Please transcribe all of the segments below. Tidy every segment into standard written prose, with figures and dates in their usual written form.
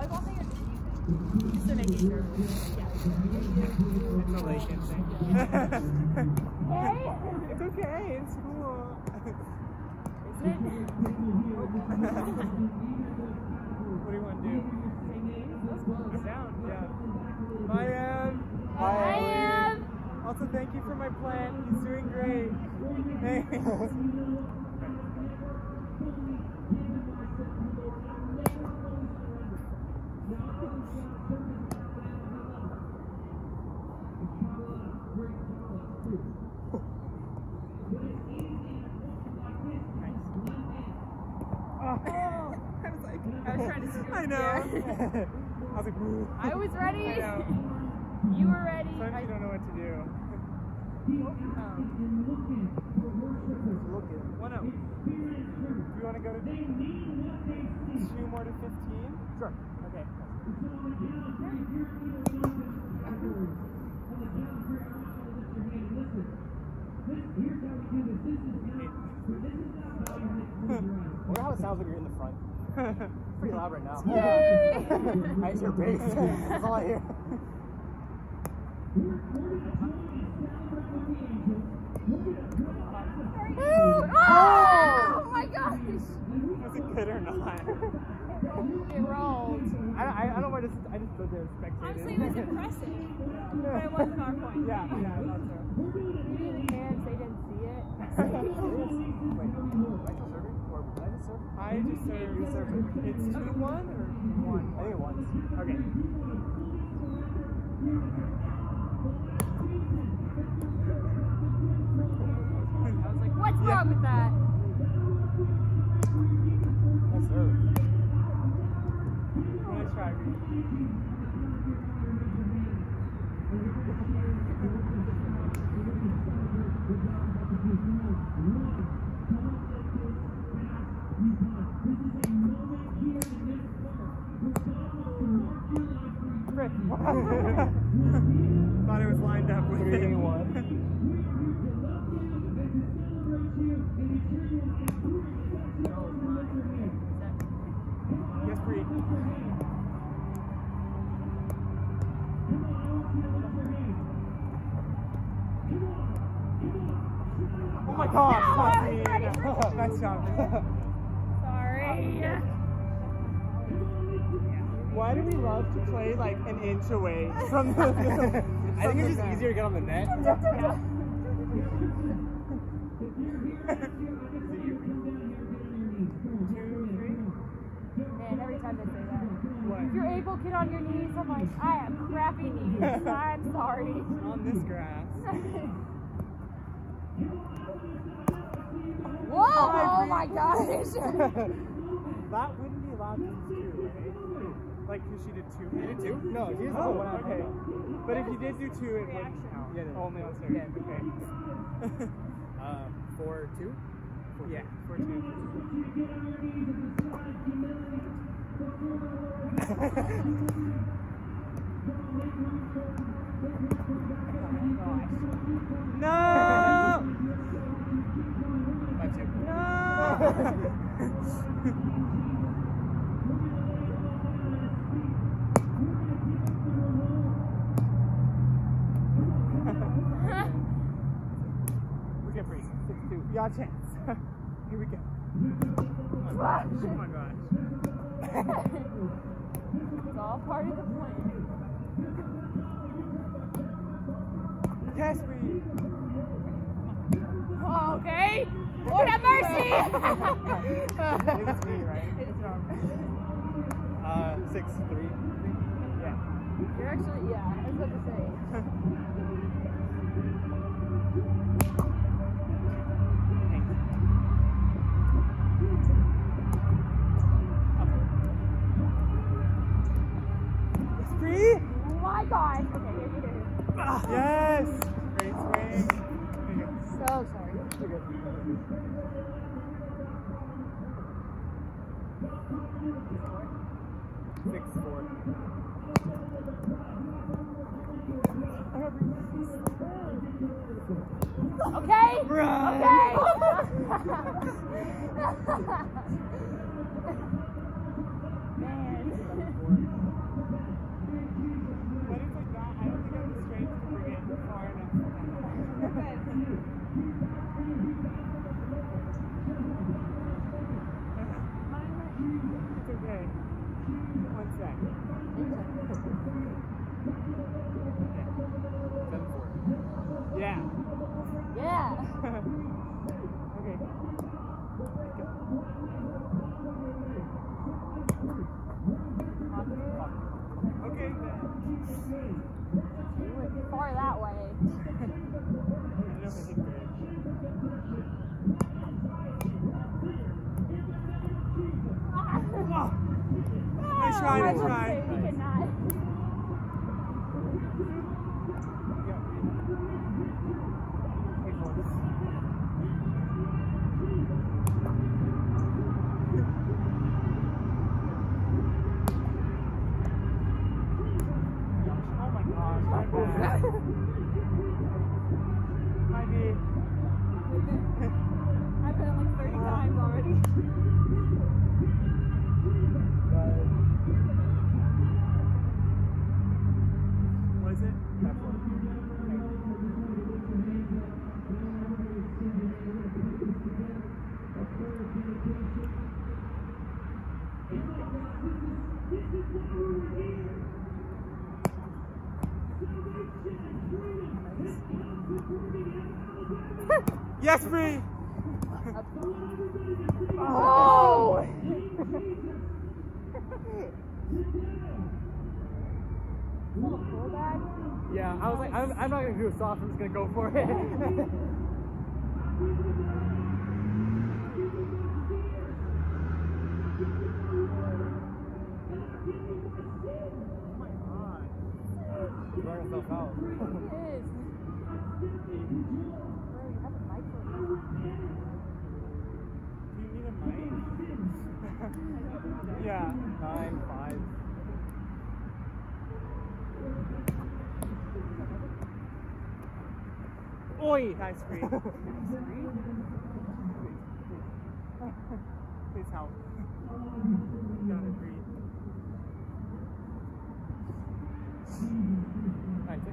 volleyball thing or just using? Just to make it sure. Yeah. It's a Lakin thing. Hey? It's okay, it's cool. Is it? What do you want to do? Let's close. Down, yeah. Bye, Em. I am. Also, thank you for my plant. He's doing great. Thanks. I was trying to scoot. I know. Yeah. I was like, ooh. I was ready. I know. You were ready. Sometimes you don't know what to do. 1-0. Do you want to go to 2 more to 15? Sure. Okay. I wonder how it sounds when you're in the front. Pretty loud right now. I hear bass. That's all I hear. Oh my gosh! Was it good or not? It rolled. I don't know why I just stood there spectating. Honestly, it was impressive. But it wasn't our point. Yeah, I thought so. Maybe the fans, they didn't see it. Wait, am I still serving? Or did I just serve? I just served. You served it. It's 2-1 or 1? I think it was. Okay. I was like, what's wrong with that? Nice serve. Nice try, Reed. Thought it was lined up with 3-1. Yes, Bree. Oh my god! No, I was ready for Nice job. Sorry. Why do we love to play like an inch away from the I think it's just easier to get on the net. Man, every time they say that. What? If you're able, get on your knees. I'm like, I have crappy knees. I'm sorry. On this grass. Whoa! Oh my gosh! That wouldn't be allowed to use 2, right? Like, because she did 2. You did 2? No, you just Oh, one out. okay. But if you did do 2, it would count. Yeah, yeah. Only on serve. Yeah. Okay. 4-2? Yeah, 4-2. No! 5-2. No! We're getting free. 6-2. You got a chance. Here we go. Oh my gosh. It's all part of the plan. Yes, we. Oh, okay. Lord have mercy. It's me, right? It's wrong. 6-3. Yeah. You're actually, yeah, I was about to say. It's free? Oh my gosh. Okay, here. Yes! Great swing. There you go. So sorry. You're good. Okay? Run. Okay! Man. Yeah. Yeah. Okay. Okay, then. You went far that way. I don't know if I hit bridge. Nice try, nice try. He cannot. Oh my gosh, my bad. My bad. I've done it like 30 times already. What is it? Yes, Bree! Oh! Yeah, I was like, I'm not gonna do a soft, I'm just gonna go for it. Burn yourself out. It is. Bro, you have a mic for Do you need a mic? Yeah. 9-5. Oi! Nice, Bree. Please help. Gotta breathe. 9-6.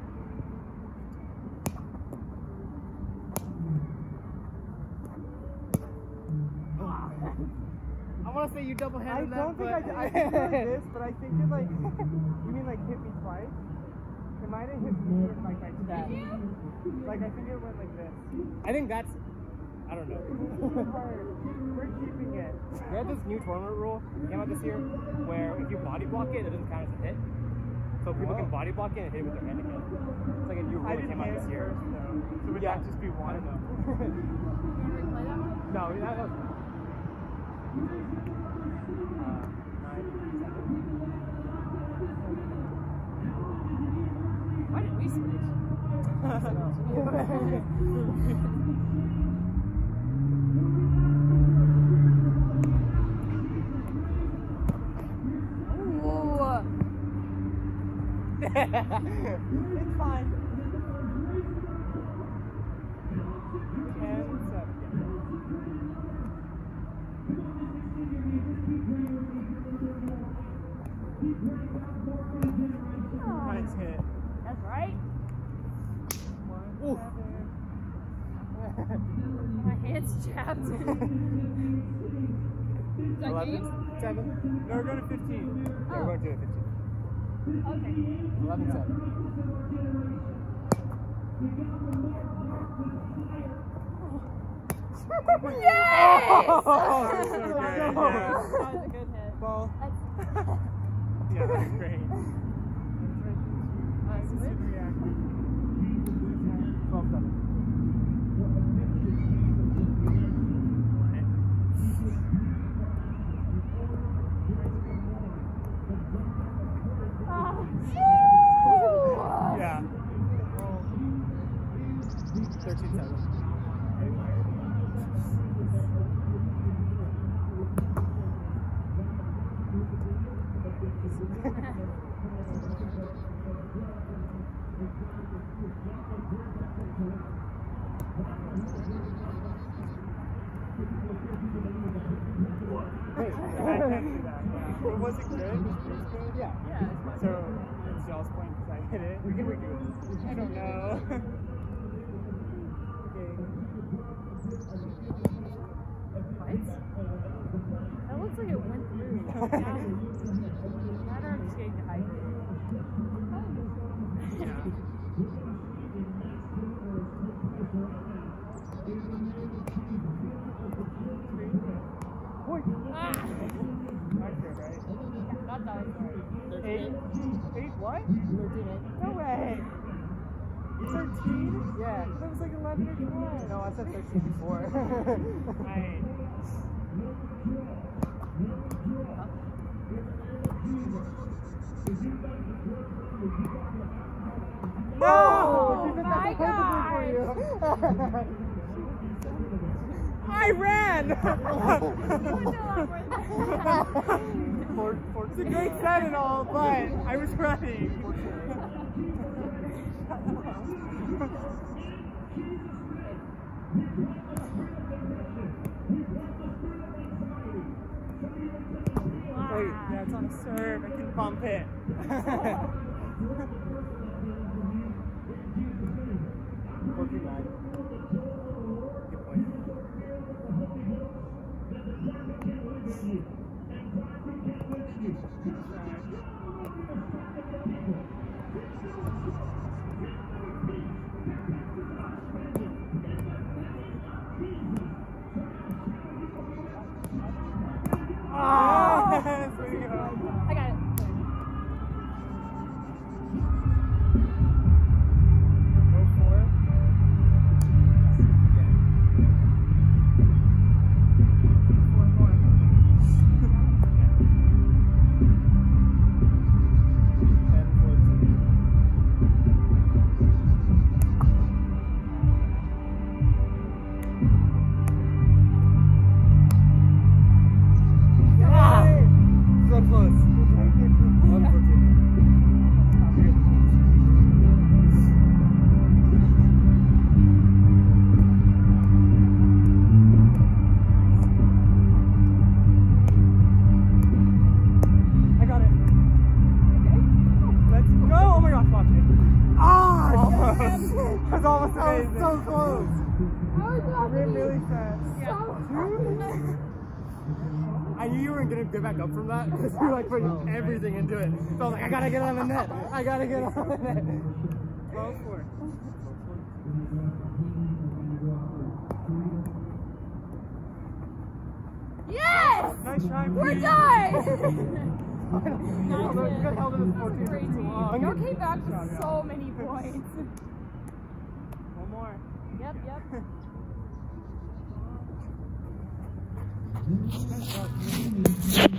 I want to say you double-handed that, I think it like this, but I think it like, you mean like hit me twice? It might have hit me with like my chest. Like I think it went like this. I think that's, I don't know. We're keeping it. We have this new tournament rule came out this year where if you body block it, it doesn't count as a hit. So people can body block it and hit it with their hand again. It's like a new rule that came out this year. So would that just be one? I don't know. You want to replay that one? No, that was fine. Why did we switch? It's fine. 10-7. Nice hit. That's right. Ooh. My hand's chapped. Is that 11, game? 7. No, we're going to 15. Yeah, we're going to do it 15. Okay. 11, 7. Yes! Oh, so good. Let's go. Yeah. That was a good hit. Well, That's yeah, that's great. nice. Nice to see the reaction. 12, 7. Yeah. 13, 7. I can't do that. Yeah. But was it good? It was good? Yeah. Yeah, it's fun. So, it's y'all's point because I hit it? We can redo it. I don't know. Okay. What? That looks like it went through. Now I'm just getting not done. 8 what? 13. No way. 13? Yeah. That was like 11 or 12. No, I said 13 before. Alright. Oh, No! my God. I ran! It's a great set and all, but I was running. Wait, yeah, it's on a serve. I can bump it. 14-9. Good point. Ah! Yes, way to go. I got it. Go for it. One more. 10-14. So close. 1-14. I got it. Let's go. Oh my gosh, watch it. Ah! Almost. That's almost amazing. So close. I was Ran really fast. I knew you weren't gonna get back up from that because you were like putting everything into it. So I was like, I gotta get on the net. I gotta get on the net. 12-4. Yes! Nice try. We're Bree. done! You got held in this 14 Crazy. too long. Y'all came back with so many points. One more. Yep, yep. Nice job.